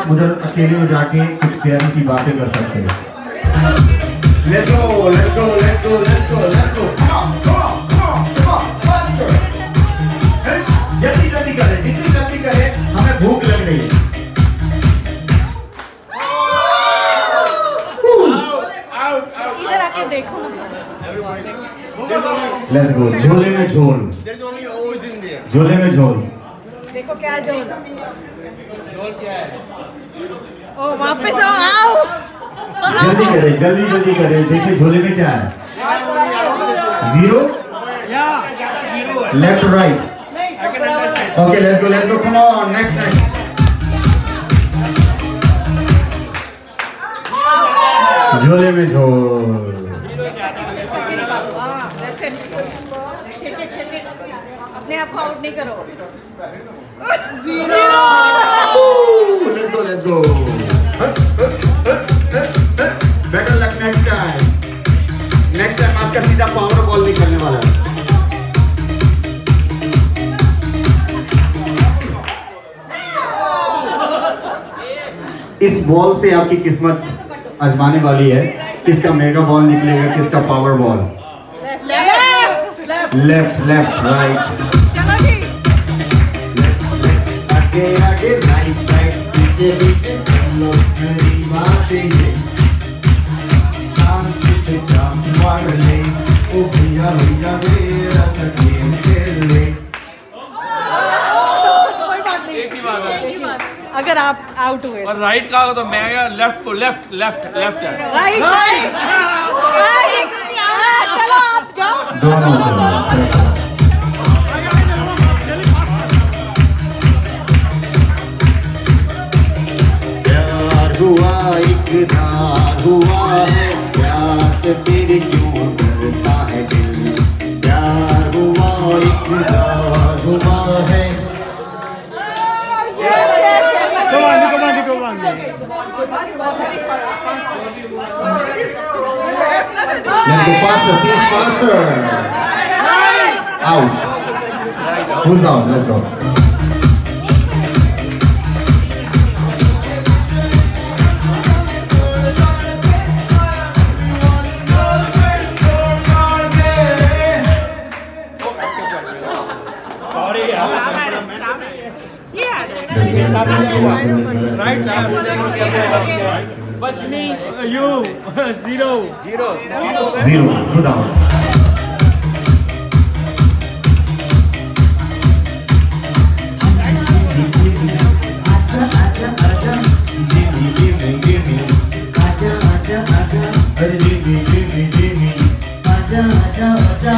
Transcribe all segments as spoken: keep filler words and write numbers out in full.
आप उधर अकेले में जाके कुछ प्यारी सी बातें कर सकते हैं। Let's go, let's go, let's go, let's go, let's go. Come on, come on, come on, come on, faster. जल्दी जल्दी करें, जितनी जल्दी करें, हमें भूख लग रही है। इधर आके देखो ना। Let's go, झोले में झोल। झोले में झोल। देखो क्या झोल। झोल क्या है? ओ वापस आओ आओ। जल्दी करें, जल्दी जल्दी करें, देखिए झोले में क्या है। Zero? Left right? Okay, let's go, let's go, come on, next, next. झोले में झोल। अपने आप को आउट नहीं करो। Zero. Let's go, let's go. Better luck next time. Next time आपका सीधा पावर बॉल निकलने वाला है। इस बॉल से आपकी किस्मत आजमाने वाली है। किसका मेगा बॉल निकलेगा, किसका power ball. Left left right, आगे आगे राइट राइट, पीछे पीछे मेरी बातें ये डांस पे चांस मार ले, ओ भैया भैया मेरा सा गेम खेल ले। कोई बात नहीं, एक ही बात है। अगर आप आउट हुए और राइट का होगा तो मैं लेफ्ट को लेफ्ट लेफ्ट लेफ्ट है राइट राइट। चलो आप जाओ। दोनों प्यार हुआ इकरार हुआ है, प्यार से फिर क्यों डरता है दिल। प्यार हुआ इकरार हुआ है। Come on, come on, come on. Let's go faster, please faster. Out. Who's out? Let's go. Right, but you zero, zero, Zero. Put down. Acha, acha, acha. Jimmy, Jimmy, Jimmy. Acha, acha, acha. Jimmy, Jimmy, Jimmy. Acha, acha, acha.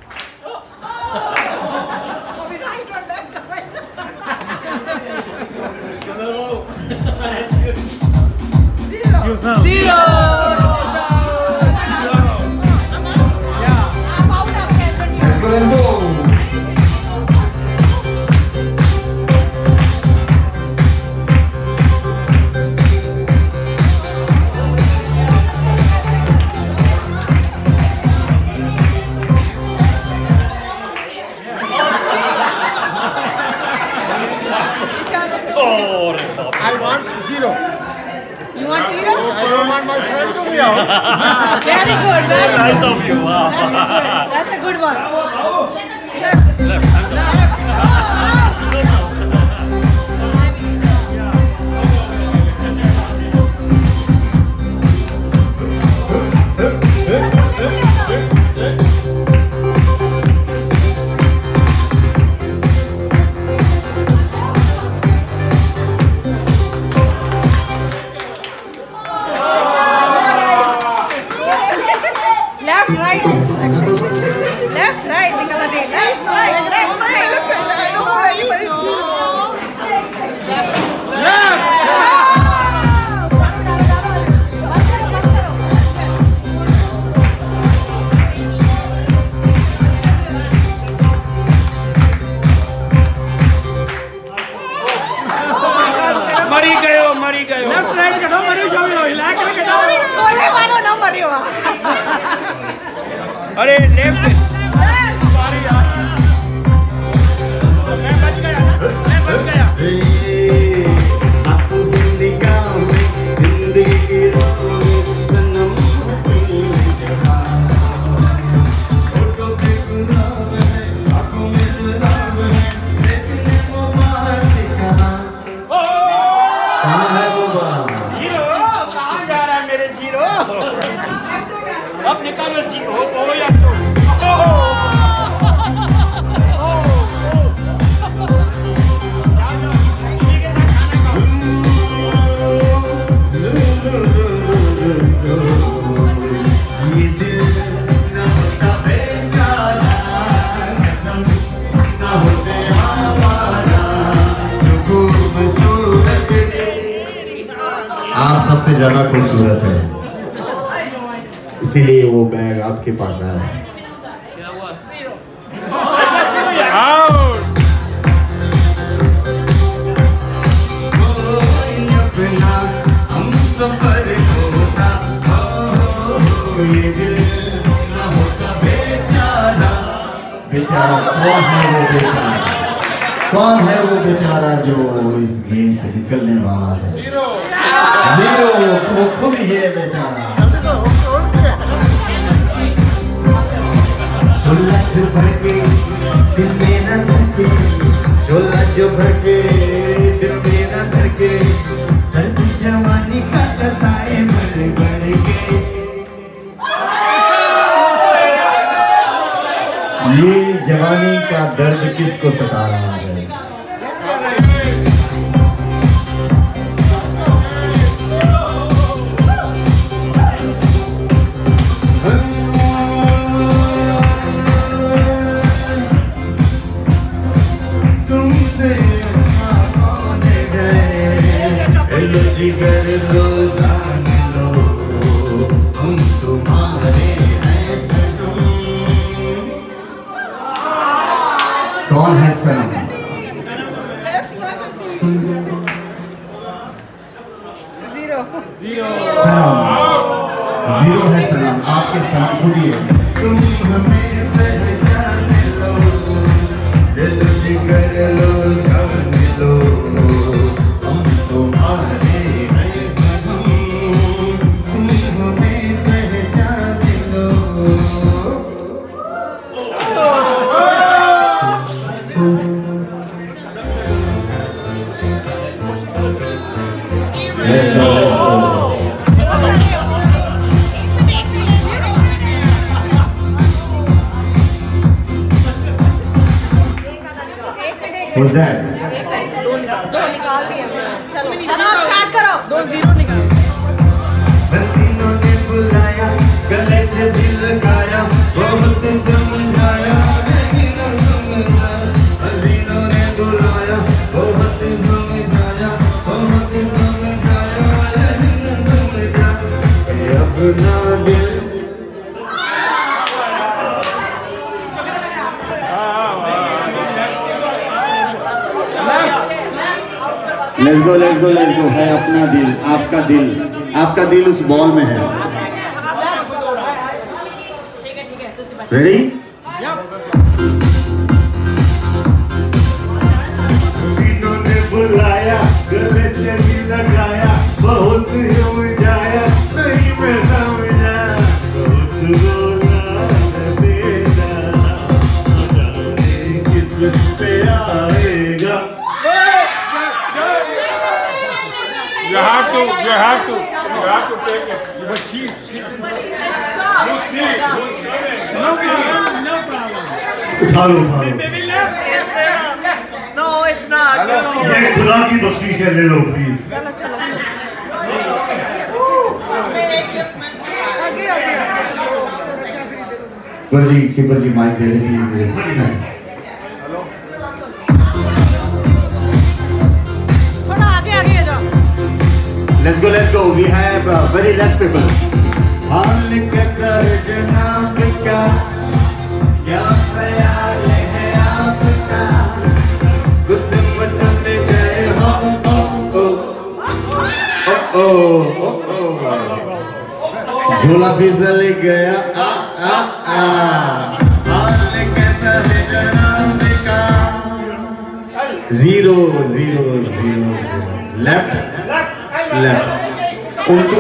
zero. Zero. Let's go, let's go. I want zero. You want zero? I don't want my friend to be out. Very good, very good. Nice of you. Wow. That's a good, that's a good one. Left, right. Left, right. Nikala de. Left, right. Left, right. I don't know anybody. मरी गयो मरी गयो Left, right, कटो मरी जाओ हिला के कटो. छोले वालों ना मरियो. अरे लेफ्ट सॉरी यार. मैं बच गया. मैं बच गया. आपको हिंदी अब निकालो जी हो हो या तो आप सबसे ज्यादा खूबसूरत है, इसीलिए वो बैग आपके पास आया है। हम सफर होता ये दिल ना होता बेचारा। बेचारा कौन है वो बेचारा? कौन है वो बेचारा जो इस गेम से निकलने वाला है? जीरो जीरो वो खुद ही है बेचारा। झोला जो भर के दिल में न भर के, झोला जो भर के दिल में न भर के, दर्द जवानी का सताए बढ़ बढ़ के। ये जवानी का दर्द किसको सता रहा है? कर लो जान लो हम तुम्हारे हैं सनम। कौन है सनम? जीरो जीरो सनम जीरो है सनम। आपके सनम खुद ही है। तुम हमें पहचान लो, दिल कर लो जान लो हम तुम्हारे Who's that? दो निकाल दिए। चलो चलो आप स्टार्ट करो। दो जीरो निकाल। हसीनों ने बुलाया, गले से दिल लगाया, बहुत समझाया नहीं न समझा। हसीनों ने बुलाया, बहुत समझाया, बहुत समझाया नहीं न समझा। अपना दिल let's go let's go let's go है अपना दिल, आपका दिल, आपका दिल उस बॉल में है। रेडी? ने बुलाया, गले से भी लगाया, बहुत समझाया नहीं मैं समझा, बहुत बोला बेचारा, जाने किस पे आएगा। You have to, you have to, you have to take it. But she, she, you see, no problem, no problem. उठा लो उठा लो। No, it's not. ये खुदा की बख्शीश है, ले लो प्लीज। चलो चलो। आगे आगे आगे। पर जी सिपर जी माइक दे दे प्लीज मुझे। थोड़ा आगे आगे जाओ। Let's go, let's go. We have uh, very less people. हाल कैसा है जनाब का, क्या ख्याल है आपका, कुछ मचल गए हो ओ ओ ओ ओ ओ झोला फिसल गया आ आ आ। हाल कैसा है जनाब का, zero zero zero zero. Left left उनको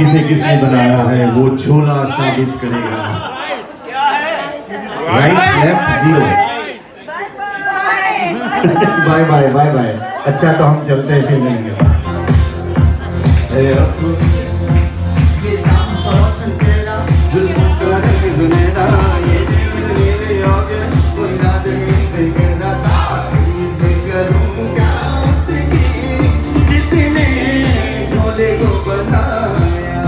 किसे किसने बनाया है वो झोला साबित करेगा। Right left zero. Bye bye bye bye. अच्छा तो हम चलते हैं फिर मिलेंगे। जिसने झोले को बनाया।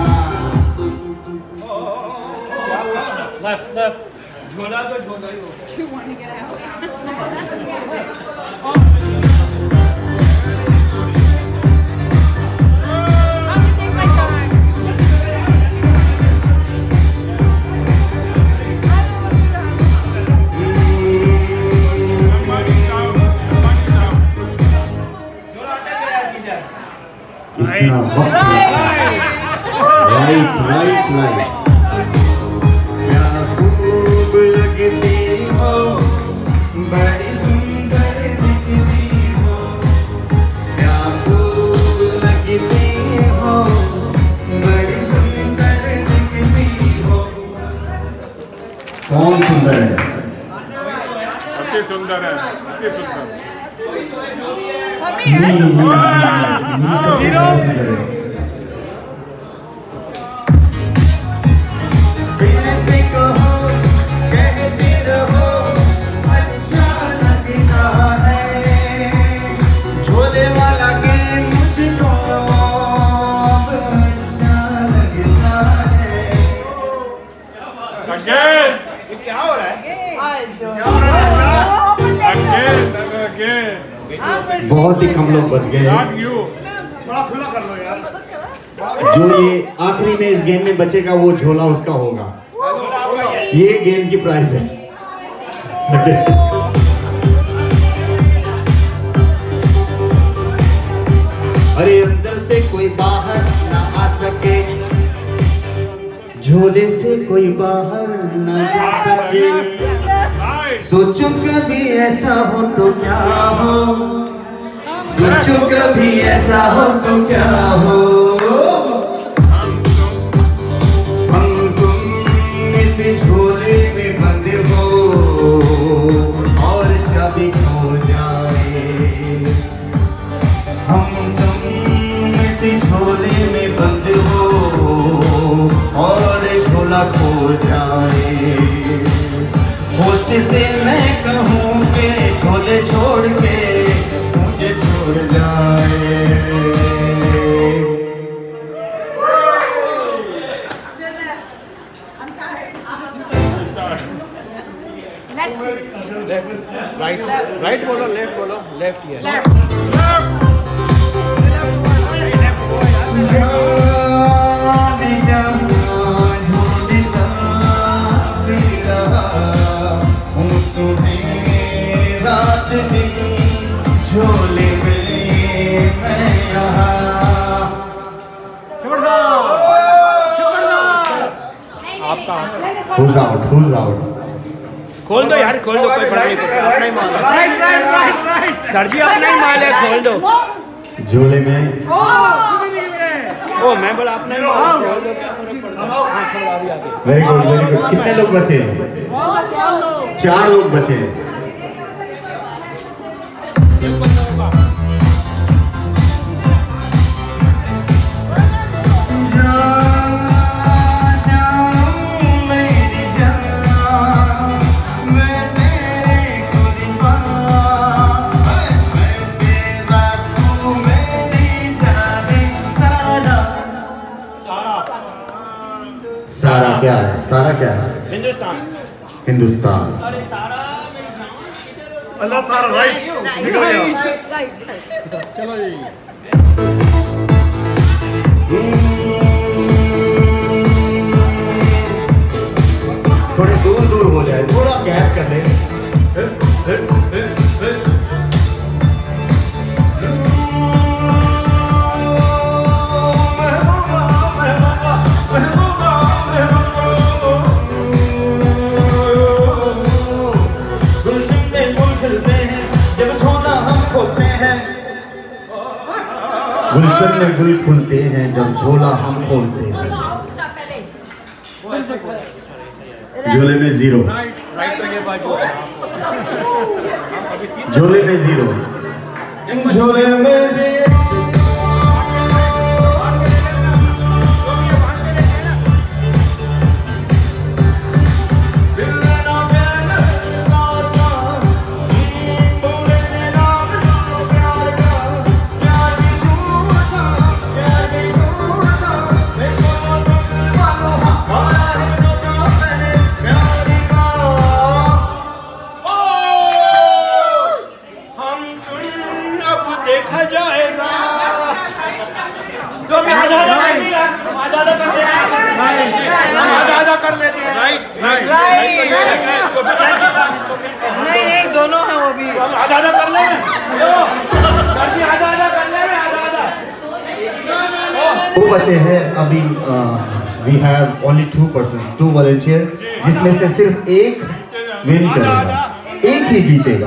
Left, left. झोला तो झोला ही हो। You want to get out? Right right right. क्या खूब लगती हो, बड़ी सुंदर दिखती हो। क्या खूब लगती हो, बड़ी सुंदर दिखती हो। कौन सुंदर है? अति सुंदर है, अति सुंदर। झोले वाला गेम मुझको अच्छा लगता है। Again, ये क्या हो रहा है? again, again. बहुत ही कम लोग बच गए हैं। Not you. बड़ा खुला कर लो यार। जो ये आखिरी में इस गेम में बचेगा वो झोला उसका होगा। ये गेम की प्राइस है। अरे अंदर से कोई बाहर ना आ सके, झोले से कोई बाहर ना जा सके। सोचो कभी ऐसा हो तो क्या हो, सोचो कभी ऐसा हो तो क्या हो। हम तुम इस झोले में बंद हो और चाबी खो जाए। हम तुम इस झोले में बंद हो और झोला खो जाए। होस्ट से मैं कहूँ के झोले छोड़ के मुझे छोड़ जाए। राइट राइट बोलो, लेफ्ट बोलो, लेफ्ट ही है। रात दिन झोले में मैं यहाँ। आपका Who's out? Who's out? खोल दो यार, खोल दो, कोई फर्क नहीं पड़ता। अपना ही माल है सर जी, अपना ही माल है, खोल दो। झोले में ओ मैं बोला अपना ही माल है, खोल दो, क्या फर्क पड़ता है। हाँ खोल, अभी आगे। Very good very good. कितने लोग बचे हैं? चार लोग बचे हैं। सारा क्या है? सारा क्या है? हिंदुस्तान। हिंदुस्तान। अल्लाह सारा राइट निकल गया। चलो जी। थोड़े दूर दूर हो जाए, थोड़ा गैप कर ले। गुलशन में गुल खुलते हैं जब झोला हम खोलते हैं। झोले में जीरो, झोले में जीरो, झोले में जीरो। आधा कर लेते हैं। राइट राइट नहीं नहीं दोनों हैं वो भी। आधा आधा कर ले, आधा आधा कर ले, आधा आधा। वो बचे हैं अभी। We have only two persons, two volunteer, जिसमें से सिर्फ एक विन करेगा, एक ही जीतेगा।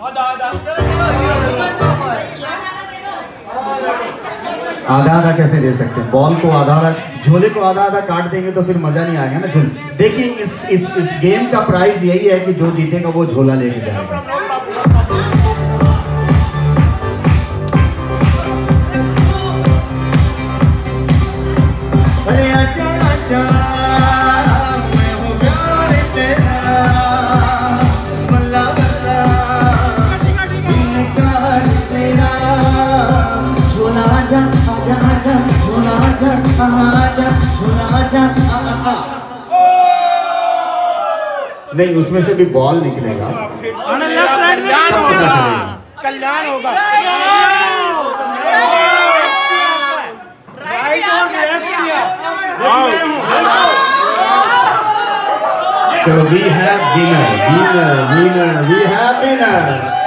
आधा आधा कैसे दे सकते हैं? बॉल को आधा आधा, झोले को आधा आधा काट देंगे तो फिर मजा नहीं आएगा ना झोल। देखिए इस इस इस गेम का प्राइस यही है कि जो जीतेगा वो झोला लेके जाएगा। अरे आजा आजा मैं हूँ प्यार तेरा, बल्ला बल्ला इनकार तेरा, झोला आजा आजा आजा, झोला आजा आजा, झोला आजा आ। नहीं, उसमें से भी बॉल निकलेगा। कल्याण होगा, कल्याण होगा। चलो we have winner, winner, winner, we have winner.